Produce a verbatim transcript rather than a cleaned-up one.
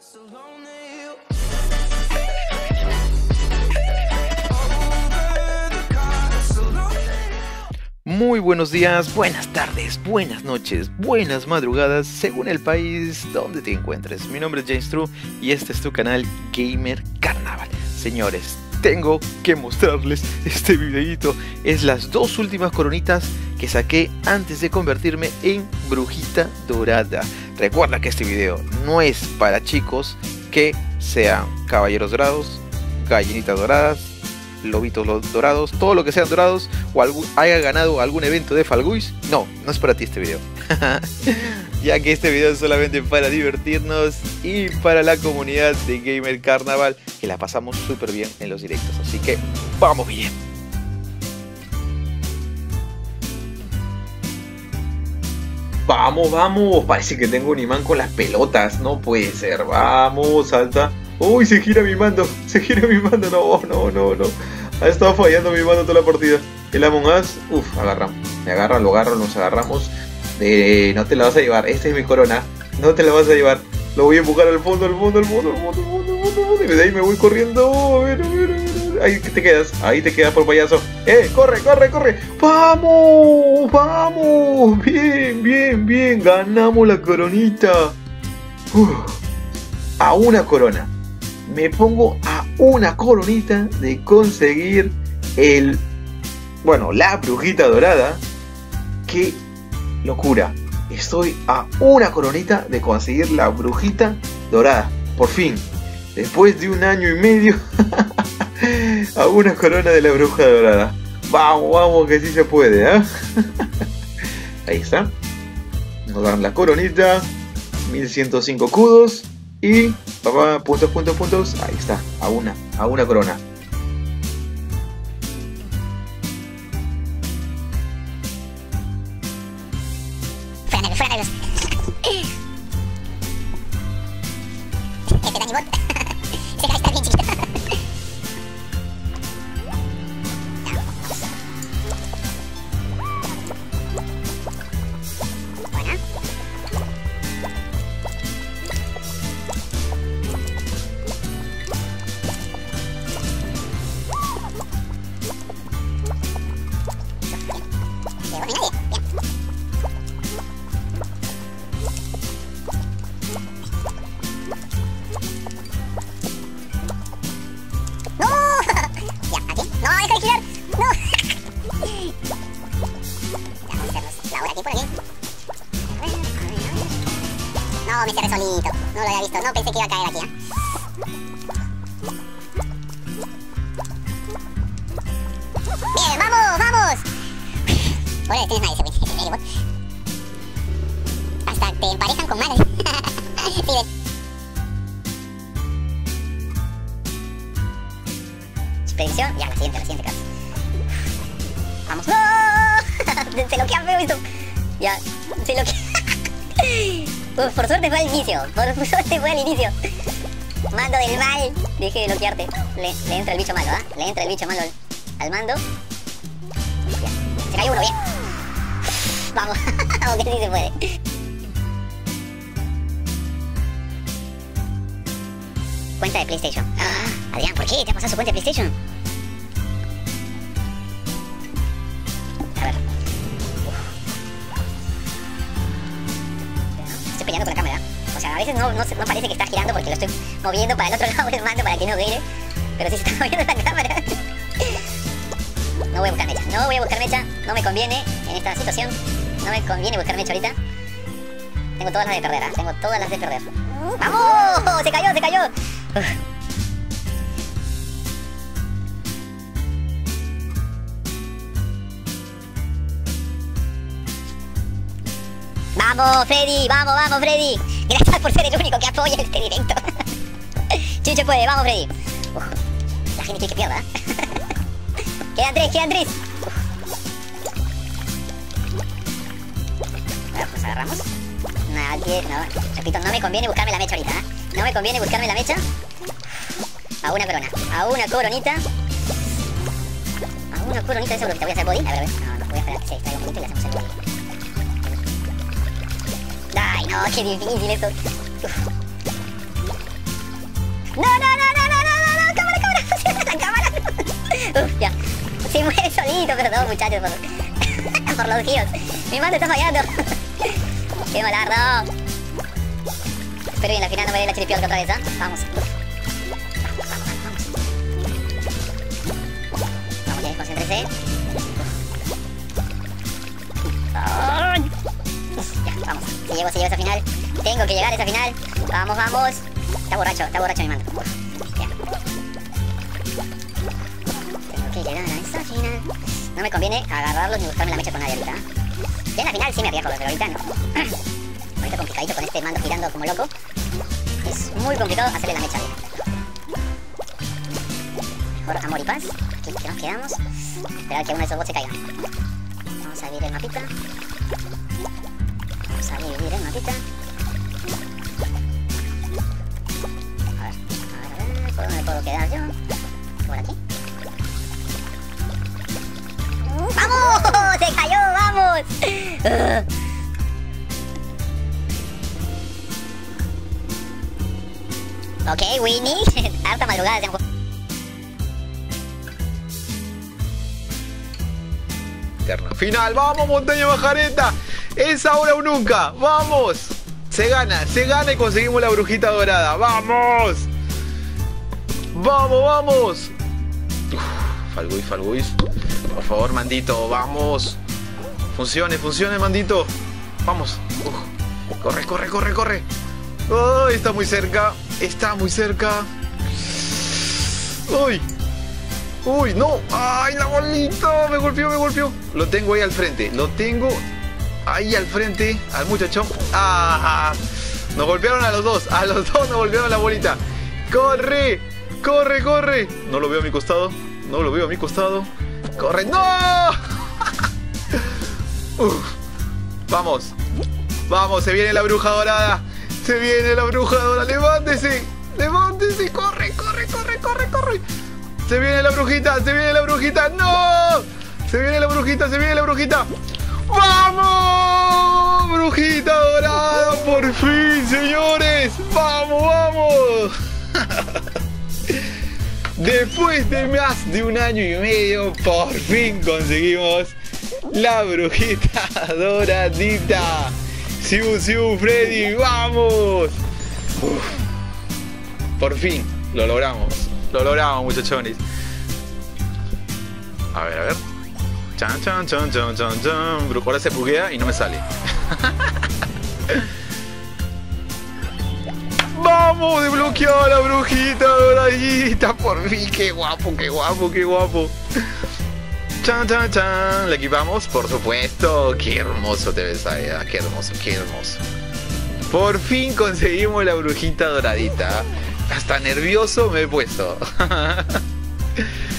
Muy buenos días, buenas tardes, buenas noches, buenas madrugadas, según el país donde te encuentres. Mi nombre es James True y este es tu canal Gamer Carnaval. Señores, tengo que mostrarles este videito. Es las dos últimas coronitas que saqué antes de convertirme en brujita dorada. Recuerda que este video no es para chicos que sean caballeros dorados, gallinitas doradas, lobitos dorados, todo lo que sean dorados o algún, haya ganado algún evento de Fall Guys. No, no es para ti este video. Ya que este video es solamente para divertirnos y para la comunidad de Gamer Carnaval, que la pasamos súper bien en los directos. Así que vamos bien. Vamos, vamos. Parece que tengo un imán con las pelotas. No puede ser. Vamos, salta. Uy, se gira mi mando. Se gira mi mando. No, no, no, no. Ha estado fallando mi mando toda la partida. El Among Us. Uf, agarramos. Me agarra, lo agarro, nos agarramos. Eh, no te la vas a llevar. Esta es mi corona. No te la vas a llevar. Lo voy a empujar al fondo, al fondo, al fondo, al fondo, al fondo, al fondo, al fondo. Y de ahí me voy corriendo. A ver, a ver, a ver. Ahí te quedas. Ahí te quedas por payaso. ¡Eh! ¡Corre, corre, corre! ¡Vamos! ¡Vamos! Bien, bien, bien. Ganamos la coronita. Uf. A una corona. Me pongo a una coronita de conseguir el... Bueno, la brujita dorada. ¡Qué locura! Estoy a una coronita de conseguir la brujita dorada. Por fin. Después de un año y medio. A una corona de la bruja dorada. Vamos, vamos, que sí se puede, ¿eh? Ahí está. Nos dan la coronita. mil ciento cinco kudos. Y, papá, puntos, puntos, puntos. Ahí está, a una, a una corona. Fuera nervios, fuera nervios. Este Danny Bot. Ese cara está bien chiquito. Buena. No, me cerré solito. No lo había visto. No pensé que iba a caer aquí, ¿eh? Bien, vamos, vamos. Ahora tienes nadie, ese bot. Hasta te emparejan con madre. Sí, ves. Predicción. Ya, la siguiente, la siguiente, casi. Vamos. ¡No! Se lo queda feo esto. Ya, se lo queda. Uf, por suerte fue al inicio. Por suerte fue al inicio. Mando del mal. Deje de bloquearte. Le, le entra el bicho malo, ¿ah? ¿eh? Le entra el bicho malo al, al mando. Bien. Se cayó uno, bien. Vamos. Vamos, que sí se puede. Cuenta de PlayStation. Ah, Adrián, ¿por qué te ha pasado su cuenta de PlayStation? A ver. Estoy peleando con la cámara. O sea, a veces no, no, no parece que está girando porque lo estoy moviendo para el otro lado del mando para que no gire. Pero sí se está moviendo la cámara. No voy a buscar mecha. No voy a buscar mecha. No me conviene en esta situación. No me conviene buscar mecha ahorita. Tengo todas las de perder, ¿eh? Tengo todas las de perder. ¡Vamos! ¡Se cayó, se cayó! Uf. ¡Vamos, Freddy! ¡Vamos, vamos, Freddy! Gracias por ser el único que apoya este directo. Chucho puede, vamos, Freddy. Uf. La gente quiere que pierda. Quedan tres, quedan tres. Uf. A ver, nos agarramos. Nadie, no. Repito, no me conviene buscarme la mecha ahorita, ¿eh? No me conviene buscarme la mecha. A una corona, a una coronita. A una coronita de esa brujita. Voy a hacer body. A ver, a ver. No, no, voy a esperar a que se distraiga un poquito y le hacemos el body. Ay, no, qué difícil esto. Uf. No, no, no, no, no, no, no, no, cámara, cámara. La cámara. Uf, ya. Se mueve solito, pero no, muchachos. Por, por los giros. Mi mando está fallando. Qué malardo. Espero que en la final no me dé la chiripiolca otra vez, ¿ah? ¿eh? Vamos. Vamos, ya, concéntrese. Ya, vamos. Si llego, si llego a esa final. Tengo que llegar a esa final. Vamos, vamos. Está borracho, está borracho mi mando. Ya. Tengo que llegar a esa final. No me conviene agarrarlos ni buscarme la mecha con nadie ahorita. Ya en la final sí me arriesgo, pero ahorita no. Ahorita complicadito con este mando girando como loco. Es muy complicado hacerle la mecha bien. Mejor amor y paz. Aquí que nos quedamos. Esperar que uno de esos bots se caiga. Vamos a dividir el mapita. Vamos a dividir el mapita. A ver, a ver, a ver. ¿Por dónde me puedo quedar yo? ¿Por aquí? ¡Vamos! ¡Se cayó! ¡Vamos! Uh. Ok, Winnie. Harta madrugada se han jugado. Final, vamos Montaña Majareta. Es ahora o nunca. Vamos. Se gana, se gana y conseguimos la brujita dorada. Vamos. Vamos, vamos. Uf, Falguis, Falguis. Por favor, mandito, vamos. Funcione, funcione, mandito. Vamos. Uf. Corre, corre, corre, corre. Oh, está muy cerca. Está muy cerca. Uy. Uy, no. Ay, la bolita. Me golpeó, me golpeó. Lo tengo ahí al frente. Lo tengo ahí al frente. Al muchacho. Ah. Nos golpearon a los dos. A los dos nos golpearon la bolita. Corre. Corre, corre. No lo veo a mi costado. No lo veo a mi costado. Corre. ¡No! Uf. Vamos. Vamos, se viene la bruja dorada. Se viene la bruja dorada. Levántese. Levántese. Corre, corre, corre, corre, corre. Se viene la brujita. Se viene la brujita. ¡No! Se viene la brujita. Se viene la brujita. ¡Vamos! Brujita dorada. Por fin, señores. Vamos, vamos. Después de más de un año y medio, por fin conseguimos la brujita doradita. Siu, siu, Freddy, vamos. Uf. Por fin, lo logramos. Lo logramos, muchachones. A ver, a ver. Chan, chan, chan, chan, chan, chan. Ahora se buguea y no me sale. ¡Vamos! Desbloqueado a la brujita doradita. Por fin, qué guapo, qué guapo, qué guapo. Chan, chan, chan. ¿La equipamos? Por supuesto. Qué hermoso te ves ahí. Qué hermoso, qué hermoso. Por fin conseguimos la brujita doradita. Hasta nervioso me he puesto.